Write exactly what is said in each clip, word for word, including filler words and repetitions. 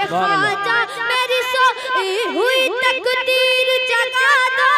ख्वाजा मेरी सोई हुई तकदीर जगा दो।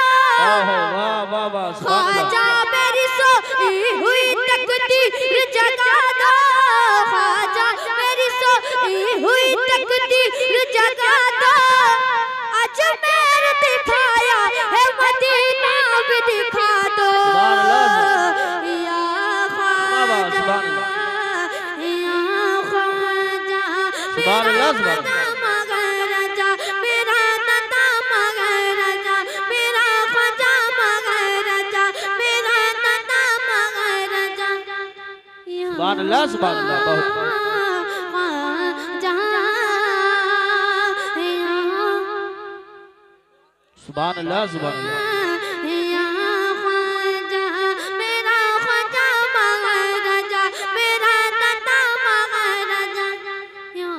ख्वाजा मेरी सोई हुई तकदीर जगा दो। ख्वाजा मेरी सोई हुई तकदीर जगा दो। अजमेर दिखाया है मदीना भी दिखा दो। या ख्वाजा या ख्वाजा मेरा नाम मगरजा मेरा नाम मगरजा मेरा ख्वाजा मगरजा मेरा नाम मगरजा। सुभान अल्लाह सुभान अल्लाह बहुत सुभान अल्लाह सुभान अल्लाह। या ख्वाजा मेरा ख्वाजा मगरजा मेरा नाम मगरजा। या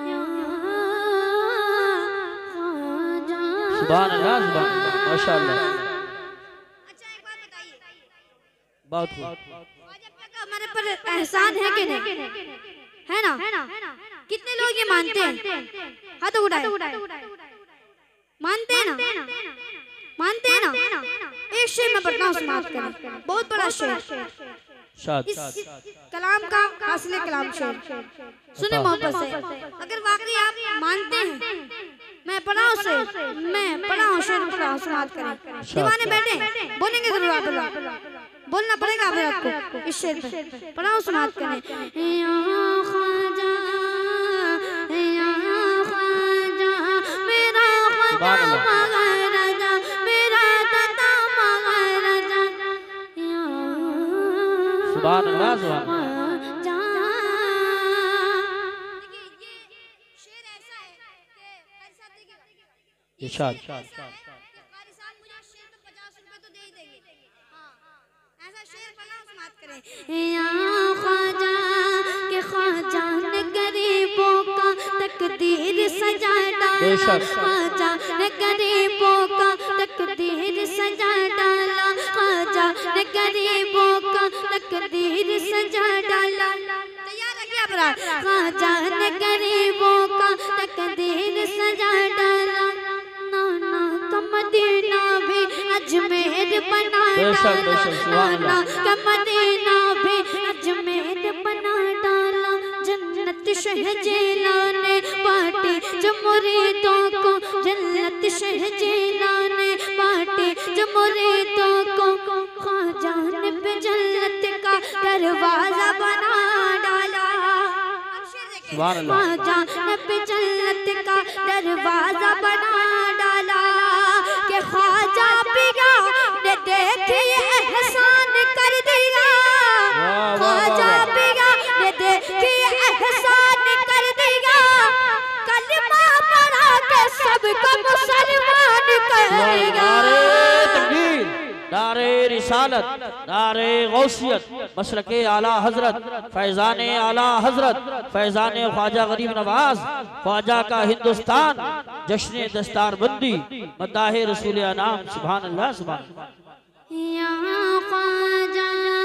ख्वाजा सुभान अल्लाह सुभान अल्लाह माशाअल्लाह। अच्छा एक बात बताइए, बहुत खूब। ख्वाजा पाक का हमारे पर एहसान है कि नहीं? है ना? कितने लोग ये मानते हैं? हाथ उठाए। मानते हैं ना? मानते हैं ना? एक शेर मैं पढ़ता हूँ, समाप्त करें। बहुत बड़ा शेर, इस कलाम का हासिल कलाम शेर सुने मोहब्बत से। अगर वाकई आप मानते हैं, मैं पढ़ा हूँ शेर, मैं पढ़ा हूँ शेर, पढ़ा हूँ, समाप्त करें। दीवाने बैठे बोलेंगे जरूर आप लोग, बोलना पड़ेगा फिर आपको इस शेर पे। पढ़ा हूँ, समाप्त करें। या ख्वाजा या ख्वाजा मेरा ख्वाजा मगरजा मेरा नाम मगरजा। या सुभान अल्लाह सुभान अल्लाह। ख्वाजा। देखिए ये शेर ऐसा है कि कारी साहब देखिएगा, इरशाद कारी साहब मुझे शेर पे पचास रुपए तो दे ही देंगे। हाँ ऐसा शेर पढ़ा, समाप्त करें। या ख्वाजा के ख्वाजा ने गरीबों का तकदीर सजा डाला। ख्वाजा ने गरीबों का तकदीर सजा डाला। ख्वाजा ने गरीबों का तकदीर सजा डाला। तैयार रखिए अपना। ख्वाजा ने गरीबों का तकदीर सजा डाला। नाना का मदीना भी अजमेर बना डाला। नाना का मदीना भी अजमेर बना डाला। जन्नत शहजीला ने बांटी जो मुरीदों को। जन्नत शहजीला ने बांटी जो मुरीदों को। ख्वाजा ने पे जन्नत का दरवाजा बना डाला। ख्वाजा ने पे जन्नत का दरवाजा बना डाला। के ख्वाजा पिया ने देखिए एहसान कर दिया। ख्वाजा पिया ने देखिए एहसान कर दिया। कलमा पढ़ा के सबको मुसलमान कर दिया। नारे रिसालत, नारे गौसियत, मशरके आला हजरत, फैजान आला हजरत, फैजान ख्वाजा गरीब नवाज, ख्वाजा का हिंदुस्तान, जश्न दस्तारबंदी, मदाहे रसूल अनाम। सुभान अल्लाह सुभान अल्लाह। या ख्वाजा।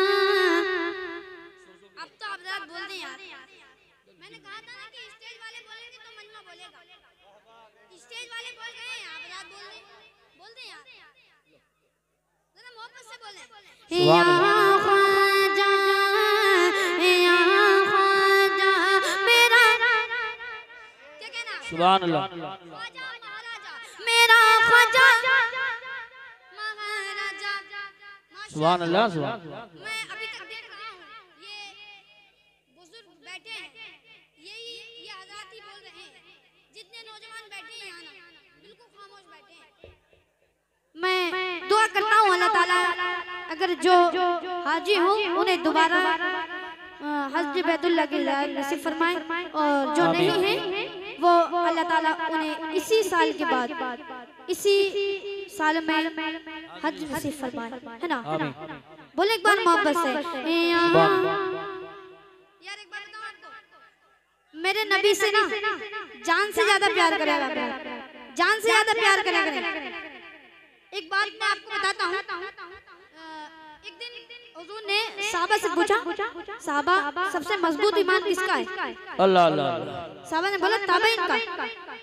अब तो आप जरा बोल दें यार, मैंने कहा था ना कि स्टेज वाले बोलेंगे तो मजमा बोलेगा। स्टेज वाले बोल गए हैं, आप जरा बोल दें, बोल दें यार, जरा मोहब्बत से बोलें। या ख्वाजा या ख्वाजा मेरा क्या कहना? सुभान अल्लाह। ख्वाजा महाराजा मेरा ख्वाजा महाराजा। सुभान अल्लाह सुभान अल्लाह। मैं अभी तक देख रहा हूँ ये बुजुर्ग बैठे हैं, यही ये हज़रात ही बोल रहे हैं। जितने नौजवान बैठे हैं यहाँ ना, बिल्कुल खामोश बैठे हैं। मैं दुआ करता हूँ अल्लाह ताला अगर जो हाजी हो उन्हें दोबारा हज बैतुल्लाह की नसीब फरमाए, और जो नहीं है वो अल्लाह ताला उन्हें इसी साल के बाद इसी साल में हज नसीब फरमाए, है ना? बोले एक बार मोहब्बत से। यार एक बात बताऊं आपको, मेरे नबी से ना जान से ज्यादा प्यार करेगा, जान से ज्यादा प्यार करेगा। एक बात मैं आपको बताता हूँ। एक दिन हुजूर ने साहबा से पूछा, साहबा सबसे मजबूत ईमान किसका है? अल्लाह अल्लाह। साहबा ने बोला ताबईन का।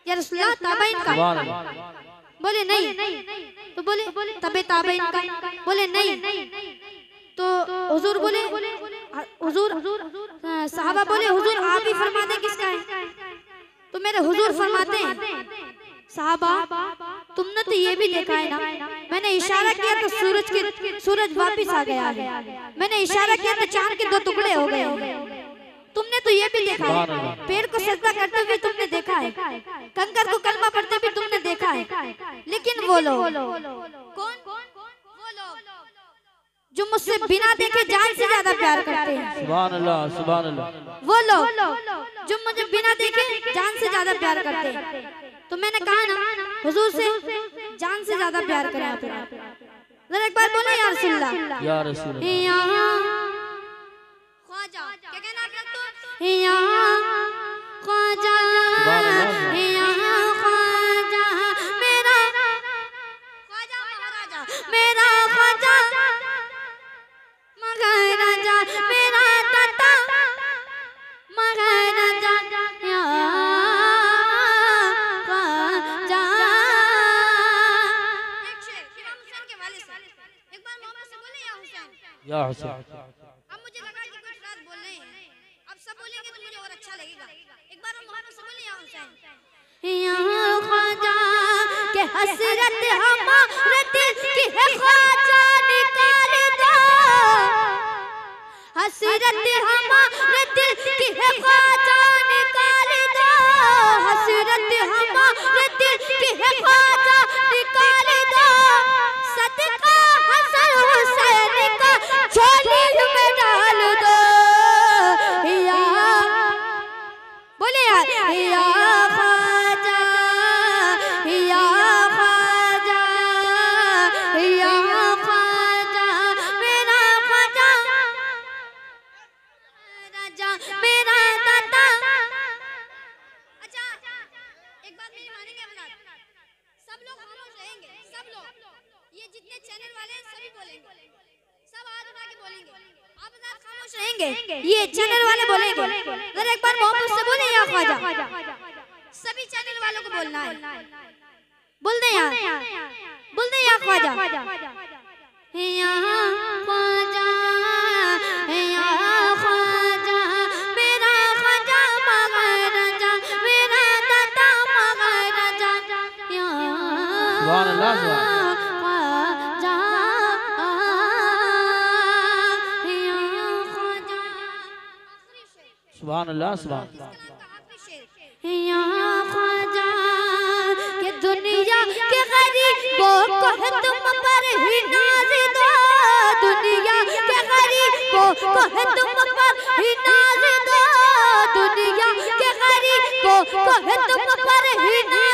या रसूलल्लाह ताबईन का? बोले नहीं। तो बोले तबे ताबईन का? बोले नहीं। तो हुजूर बोले, हुजूर सहाबा बोले हुजूर आप ही फरमा दें किसका है? तो मेरे हुजूर फरमाते हैं साहबा तुमने तो ये भी देखा है ना, मैंने इशारा किया तो सूरज के सूरज वापस आ गया है, मैंने इशारा किया तो चांद के दो टुकड़े हो गए। तुमने तो ये भी देखा है, पेड़ को सजदा करते हुए तुमने देखा है, कंकर को कलमा पढ़ते भी तुमने देखा है, लेकिन वो लोग कौन? वो लोग जो मुझसे बिना देखे जान से ज्यादा प्यार करते हैं। सुभान अल्लाह, सुभान अल्लाह। वो लोग जो मुझे बिना देखे जान से ज्यादा प्यार करते हैं। तो मैंने कहा ना हुजूर से जान से ज्यादा प्यार करें आप। जरा एक बार बोले या रसूलल्लाह, या रसूलल्लाह। या ख्वाजा, क्या कहना आपने? तो या ख्वाजा, या ख्वाजा मेरा ख्वाजा महाराजा, मेरा ख्वाजा महाराजा, मेरा दाता महाराजा, या ख्वाजा। एक शेर इमाम हुसैन के वाले से, एक बार मोहम्मद से बोले या हुसैन, या हुसैन। अब मुझे लगा कि कुछ रात बोल रहे हैं, अब सब बोलेंगे तो मुझे और अच्छा लगेगा। एक बार मोहम्मद से बोले या हुसैन, या ख्वाजा के हसरत हमारे दिल की है, ख्वाजा निकाल दो हसरत हमारे दिल की है, ख्वाजा निकाल दो हसरत हमारे दिल की है, ख्वाजा निकाल दो सदका हसन हुसैन का झोली में डाल दो। या बोले यार, या ख्वाजा, या ख्वाजा, या ख्वाजा मेरा ख्वाजा राजा, मेरा दाता। अच्छा एक बात मेरी मानेंगे हजरात, सब लोग खामोश रहेंगे, सब लोग, ये जितने चैनल वाले हैं सभी बोलेंगे, सब हाथ उठा के बोलेंगे, आप हजरात खामोश रहेंगे, ये चैनल वाले बोलेंगे। जरा एक बार मोहब्बत से बोले या ख्वाजा, सभी चैनल वालों को बोलना है, बोल दे यार, बोल दे या ख्वाजा, या ख्वाजा, या ख्वाजा मेरा ख्वाजा महाराजा, मेरा दाता महाराजा, या सुभान अल्लाह, सुभान ख्वाजा, या ख्वाजा। सुभान अल्लाह, सुभान। या ख्वाजा के दुनिया के गरीबों को है तुम पर ही नाज दो, दुनिया के गरीबों को है तुम पर ही नाज दो, दुनिया के गरीबों को है तुम पर ही नाज